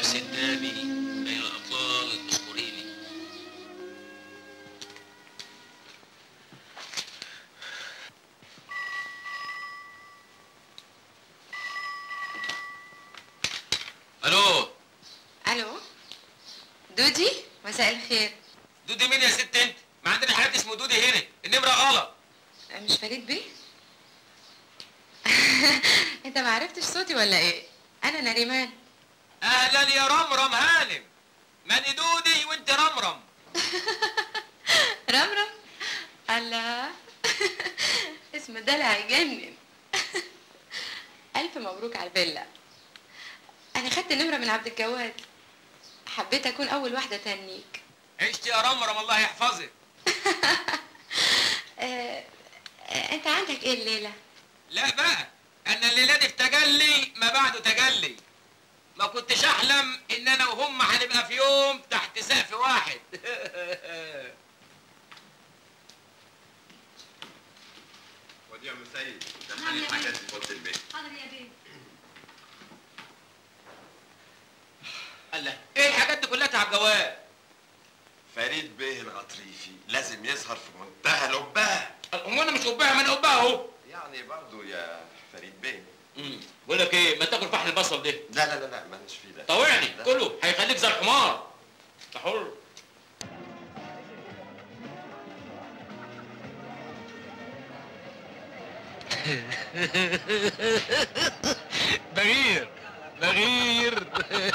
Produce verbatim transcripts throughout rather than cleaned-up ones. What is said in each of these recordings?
ستاني يا أبطال اذكريني. ألو. ألو دودي، مساء الخير. دودي مين يا ست أنت؟ ما عندنا حد اسمه دودي هنا، النمرة غلط. مش فريد بيه؟ أنت ما عرفتش صوتي ولا إيه؟ أنا نريمان. أهلا يا رمرم هانم. ماني دودي وأنت رمرم. رمرم؟ الله. اسم دلع يجنن. ألف مبروك على الفيلا. أنا خدت النمرة من عبد الجواد، حبيت أكون أول واحدة تهنيك. عشت يا رمرم الله يحفظك. آه، آه، أنت عندك إيه الليلة؟ لا بقى، أنا الليلة دي في تجلي ما بعده تجلي. ما كنتش أحلم إن أنا وهم هنبقى في يوم تحت سقف واحد. ودي يا ام سيد، دخلي الحاجات في اوضه البيت. حاضر يا بيه. الله، إيه الحاجات دي كلها تعب جواد؟ فريد بيه الغطريفي لازم يظهر في منتهى الأبهة. هو أنا مش أبهة؟ ما أنا أبهة أهو. يعني برضه يا فريد بيه. امم بقول لك إيه، ما تاكل فحل البصل ده. لا لا لا لا مالناش فيه ده. طوعني كله هيخليك زي الحمار. أنت حر. بغير بغير.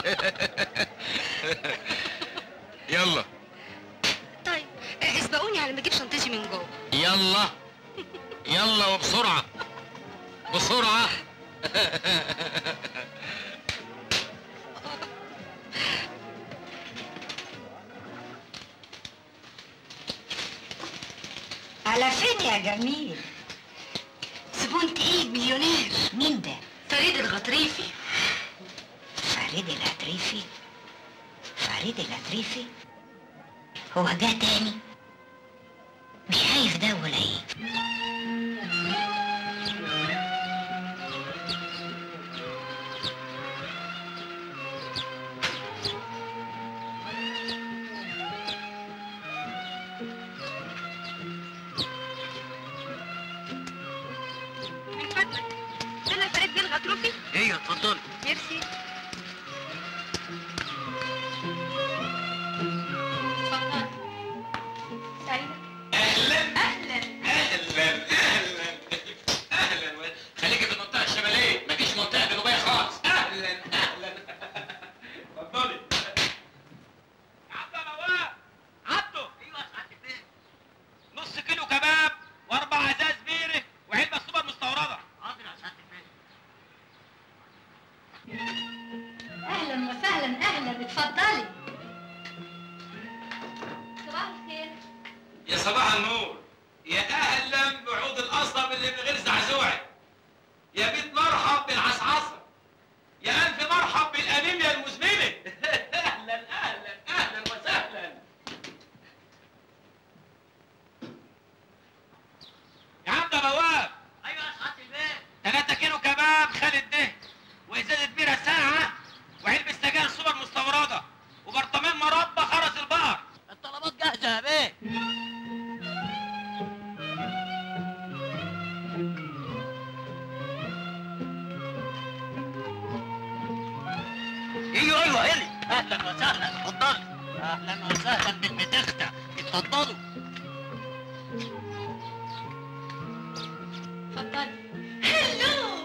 يلا طيب اسبقوني على ما اجيب شنطتي من جوه. يلا يلا وبسرعة بسرعة. على فين يا جميل؟ زبون تقيل مليونير. مين ده؟ فريد الغطريفي. فريد الغطريفي؟ فريد الغطريفي؟ هو جه تاني؟ مش خايف ده ولا ايه؟ الغطرفي؟ ايوه اتفضلي. ميرسي. سعيدة. اهلا اهلا اهلا اهلا اهلا. خليكي في المنطقه الشماليه، مفيش منطقه جنوبيه خالص. اهلا اهلا. اتفضلي. عبده نواف. عبده. ايوه سعادة البيه. نص كيلو كباب واربع ازاز بيره وعلبه سوبر مستورده. حاضر يا سعادة البيه. اهلا وسهلا. اهلا اتفضلي. صباح الخير. يا صباح النور. يا اهلا بعود القصب اللي من غير زعزوعه. يا بيت مرحب بالعصعصه. يا الف مرحب بالانيميا المزمنه. اهلا اهلا اهلا وسهلا. يا عم ده بواب. ايوه يا سعاده البيت. ثلاثة كيلو كباب خالد ده وازازه بيره ساعه وعلبه سجاير سوبر مستورده وبرطمان مربى خرس البقر. الطلبات جاهزه يا بيه. ايوه ايوه الي. اهلا وسهلا اتفضلي. اهلا وسهلا بالمتختة اتفضلوا. اتفضلي. هلو.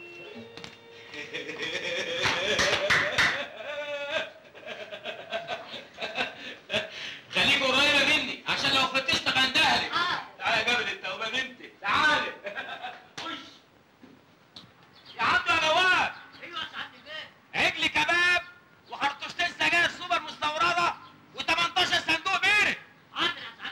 خليك قريبه مني عشان لو فتشتك عندها لك. اه تعالى يا جبل التوبه بنتي تعالى. خش يا عبد يا نواف. ايوه يا سعاده البيت. عجل كباب وخرطوشتين سجاير سوبر مستورده و18 صندوق بيره. حاضر يا سعاده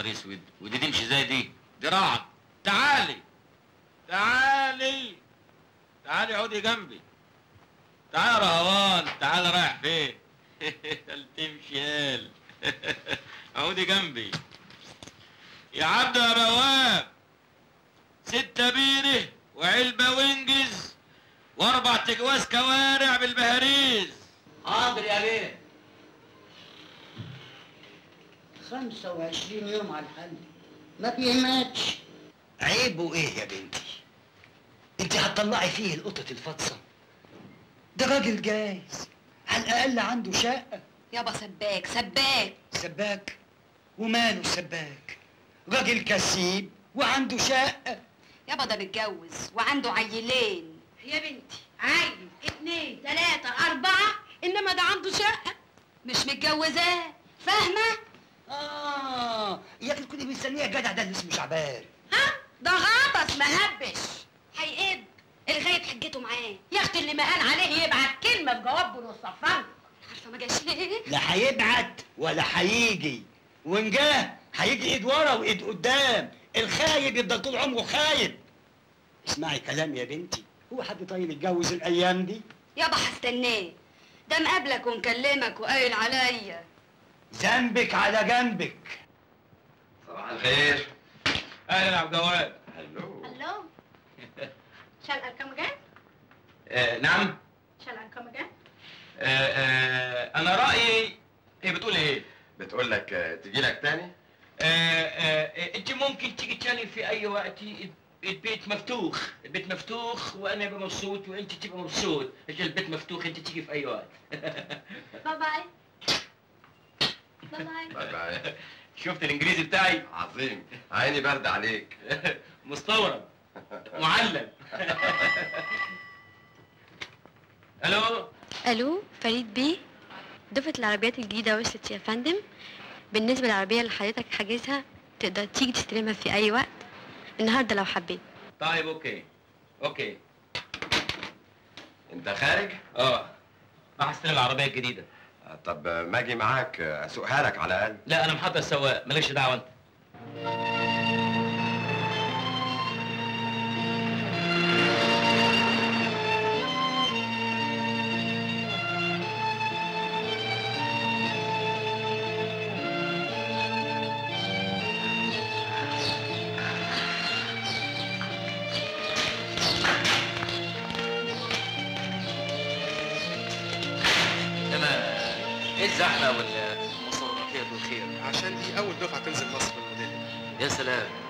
نهار اسود، ودي تمشي زي دي؟ دي رعد. تعالي تعالي تعالي عودي جنبي. تعالي يا رهوان، تعالي رايح فين؟ قال تمشي قال. عودي جنبي يا عبد يا بواب. ستة بيره وعلبة وينجز واربع تجواز كوارع بالبهاريز. حاضر يا بيه. خمسة وعشرين يوم على الحل ما بيهمتش. عيبه ايه يا بنتي؟ انت هتطلعي فيه القطط الفطسه؟ ده راجل جايز، على الاقل عنده شقه. يابا سباك سباك سباك؟ وماله السباك؟ راجل كسيب وعنده شقه. يابا ده متجوز وعنده عيلين. يا بنتي عيل اتنين تلاتة أربعة، إنما ده عنده شقة. مش متجوزاه، فاهمة؟ اه يا اخي كنت مستنيه الجدع ده اللي اسمه شعبان. ها؟ ده غطس مهبش. هيقب الغاية حجته معاه. يا أختي اللي ما قال عليه يبعت كلمة بجواب بنصفر. عارفة ما جاش ليه؟ لا هيبعت ولا هيجي، وان جه هيجي ايد ورا وايد قدام. الخايب يفضل طول عمره خايب. اسمعي كلام يا بنتي، هو حد طيب يتجوز الايام دي؟ يابا هستناه، ده مقابلك ومكلمك وقايل عليا. ذنبك على جنبك. صباح الخير. اهلا يا عبد الجواد. هلو. Hello. Shall I come again? آه نعم. Shall I come again? آه آه انا رايي. هي بتقول ايه؟ بتقول لك آه، تجي لك تاني؟ آه آه انت ممكن تيجي تاني في اي وقت. البيت مفتوح، البيت مفتوح وانا ابقى مبسوط وانت تبقى مبسوط. اجي البيت مفتوح، انت تيجي في اي وقت. Bye bye. Bye bye. باي باي. شفت الانجليزي بتاعي؟ عظيم، عيني برد عليك. مستورد معلم. الو. الو فريد بيه، دفعة العربيات الجديدة وصلت يا فندم. بالنسبة للعربية اللي حضرتك حاجزها تقدر تيجي تستلمها في أي وقت النهاردة لو حبيت. طيب اوكي اوكي. انت خارج؟ اه راح استلم العربية الجديدة. آه، طب آه، ما اجي معاك آه، اسوقها لك على الاقل. لا انا محضر سواق، مالكش دعوة انت. ايه الزحمه والمصورات والخير؟ عشان دي اول دفعه تنزل مصر بالموديل. يا سلام،